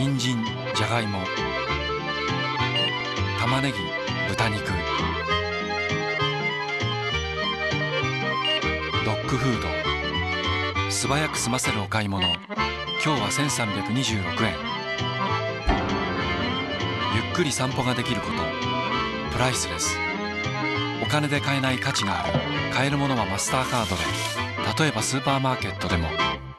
人参、じゃがいも、玉ねぎ、豚肉、ドッグフード、素早く済ませるお買い物。今日は1326円。ゆっくり散歩ができること。プライスレス。お金で買えない価値がある。買えるものはマスターカードで。例えばスーパーマーケットでも